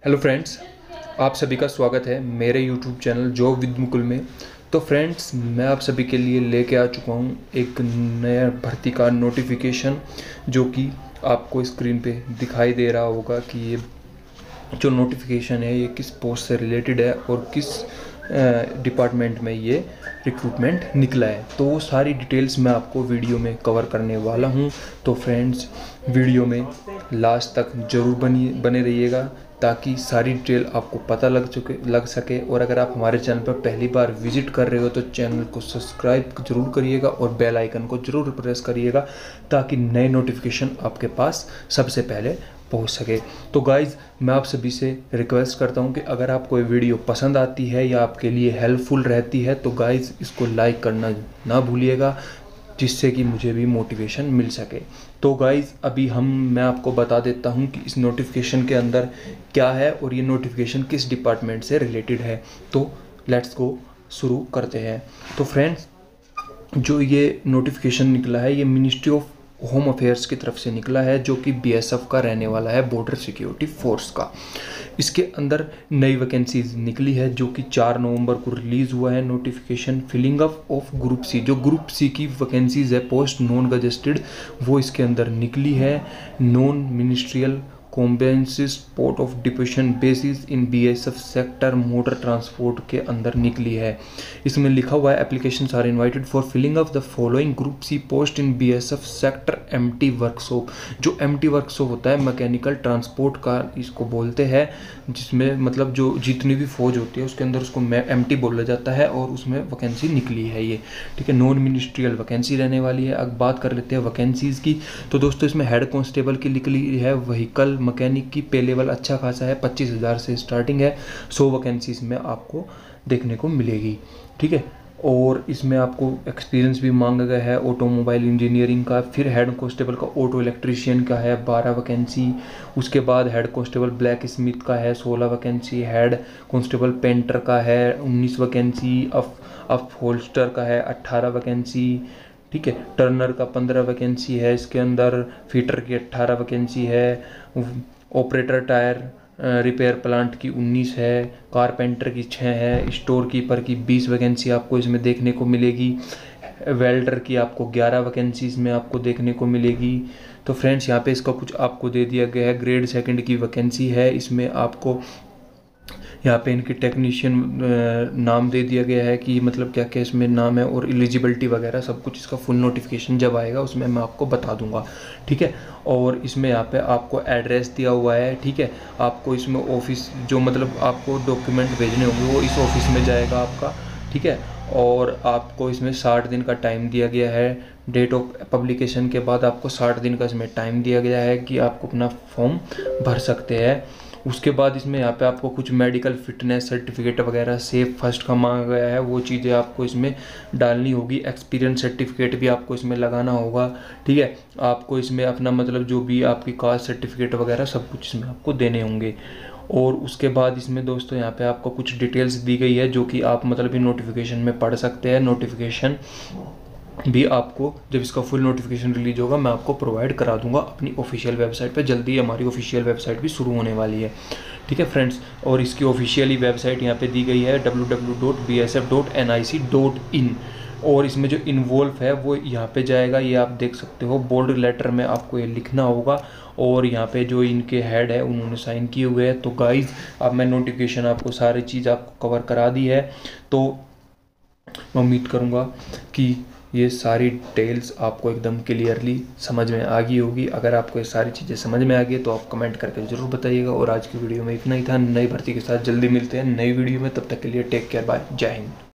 Hello friends, आप सभी का स्वागत है मेरे YouTube channel job with Mukul में। तो फ्रेंड्स, मैं आप सभी के लिए लेके आ चुका हूँ एक नया भर्ती का नोटिफिकेशन, जो कि आपको स्क्रीन पे दिखाई दे रहा होगा कि ये जो नोटिफिकेशन है ये किस पोस्ट से रिलेटेड है और किस डिपार्टमेंट में ये रिक्रूटमेंट निकला है। तो वो सारी डिटेल्स मैं आपको वीडियो में कवर करने वाला हूँ। तो फ्रेंड्स, वीडियो में लास्ट तक ज़रूर बने रहिएगा ताकि सारी डिटेल आपको पता लग सके। और अगर आप हमारे चैनल पर पहली बार विजिट कर रहे हो तो चैनल को सब्सक्राइब ज़रूर करिएगा और बेल आइकन को ज़रूर प्रेस करिएगा ताकि नए नोटिफिकेशन आपके पास सबसे पहले पहुंच सके। तो गाइज़, मैं आप सभी से रिक्वेस्ट करता हूं कि अगर आपको ये वीडियो पसंद आती है या आपके लिए हेल्पफुल रहती है तो गाइज़ इसको लाइक करना ना भूलिएगा, जिससे कि मुझे भी मोटिवेशन मिल सके। तो गाइज़, अभी मैं आपको बता देता हूं कि इस नोटिफिकेशन के अंदर क्या है और ये नोटिफिकेशन किस डिपार्टमेंट से रिलेटेड है। तो लेट्स गो, शुरू करते हैं। तो फ्रेंड्स, जो ये नोटिफिकेशन निकला है ये मिनिस्ट्री ऑफ होम अफेयर्स की तरफ से निकला है, जो कि BSF का रहने वाला है, बॉर्डर सिक्योरिटी फोर्स का। इसके अंदर नई वैकेंसीज निकली है जो कि 4 नवंबर को रिलीज़ हुआ है notification. Filling up of group C, जो ग्रुप सी की वैकेंसीज है पोस्ट नॉन गजेस्टेड, वो इसके अंदर निकली है। Non ministerial combatised post of deputation basis in BSF sector motor transport के अंदर निकली है। इसमें लिखा हुआ है applications are invited for filling of the following group C post in BSF sector MT workshop. जो MT वर्कशॉप होता है मैकेनिकल ट्रांसपोर्ट का इसको बोलते हैं, जिसमें मतलब जो जितनी भी फौज होती है उसके अंदर उसको MT बोला जाता है और उसमें वैकेंसी निकली है ये, ठीक है। नॉन मिनिस्ट्रियल वैकेंसी रहने वाली है। अब बात कर लेते हैं वैकेंसीज की। तो दोस्तों, इसमें हेड कांस्टेबल की निकली है, व्हीकल मैकेनिक की पे लेवल अच्छा खासा है, 25,000 से स्टार्टिंग है। 100 वैकेंसी इसमें आपको देखने को मिलेगी, ठीक है। और इसमें आपको एक्सपीरियंस भी मांगा गया है ऑटोमोबाइल इंजीनियरिंग का। फिर हेड कांस्टेबल का ऑटो इलेक्ट्रीशियन का है 12 वैकेंसी। उसके बाद हेड कांस्टेबल ब्लैक स्मिथ का है 16 वैकेंसी। हेड कांस्टेबल पेंटर का है 19 वैकेंसी। अपहोल्स्टर का है 18 वैकेंसी, ठीक है। टर्नर का 15 वैकेंसी है इसके अंदर। फिटर की 18 वैकेंसी है। ऑपरेटर टायर रिपेयर प्लांट की 19 है। कारपेंटर की 6 है। स्टोर कीपर की 20 वैकेंसी आपको इसमें देखने को मिलेगी। वेल्डर की आपको 11 वैकेंसी इसमें आपको देखने को मिलेगी। तो फ्रेंड्स, यहाँ पे इसका कुछ आपको दे दिया गया है। ग्रेड सेकंड की वैकेंसी है इसमें आपको। यहाँ पे इनकी टेक्नीशियन नाम दे दिया गया है कि मतलब क्या क्या इसमें नाम है और एलिजिबिलिटी वगैरह सब कुछ। इसका फुल नोटिफिकेशन जब आएगा उसमें मैं आपको बता दूंगा, ठीक है। और इसमें यहाँ पे आपको एड्रेस दिया हुआ है, ठीक है। आपको इसमें ऑफिस जो मतलब आपको डॉक्यूमेंट भेजने होंगे वो इस ऑफिस में जाएगा आपका, ठीक है। और आपको इसमें 60 दिन का टाइम दिया गया है। डेट ऑफ पब्लिकेशन के बाद आपको 60 दिन का इसमें टाइम दिया गया है कि आपको अपना फॉर्म भर सकते हैं। उसके बाद इसमें यहाँ पे आपको कुछ मेडिकल फिटनेस सर्टिफिकेट वगैरह सेफ फर्स्ट का मांगा गया है, वो चीज़ें आपको इसमें डालनी होगी। एक्सपीरियंस सर्टिफिकेट भी आपको इसमें लगाना होगा, ठीक है। आपको इसमें अपना मतलब जो भी आपकी कास्ट सर्टिफिकेट वगैरह सब कुछ इसमें आपको देने होंगे। और उसके बाद इसमें दोस्तों यहाँ पे आपको कुछ डिटेल्स दी गई है जो कि आप मतलब नोटिफिकेशन में पढ़ सकते हैं। नोटिफिकेशन भी आपको जब इसका फुल नोटिफिकेशन रिलीज होगा मैं आपको प्रोवाइड करा दूंगा अपनी ऑफिशियल वेबसाइट पे। जल्दी हमारी ऑफिशियल वेबसाइट भी शुरू होने वाली है, ठीक है फ्रेंड्स। और इसकी ऑफिशियली वेबसाइट यहाँ पे दी गई है www.bsf.nic.in। और इसमें जो इन्वॉल्व है वो यहाँ पे जाएगा, ये आप देख सकते हो। बोल्ड लेटर में आपको ये लिखना होगा और यहाँ पे जो इनके हेड है उन्होंने साइन किए हुए हैं। तो गाइज, अब मैं नोटिफिकेशन आपको सारी चीज़ आपको कवर करा दी है। तो मैं उम्मीद करूँगा कि ये सारी डिटेल्स आपको एकदम क्लियरली समझ में आ गई होगी। अगर आपको ये सारी चीज़ें समझ में आ गई तो आप कमेंट करके ज़रूर बताइएगा। और आज की वीडियो में इतना ही था। नई भर्ती के साथ जल्दी मिलते हैं नई वीडियो में, तब तक के लिए टेक केयर, बाय, जय हिंद।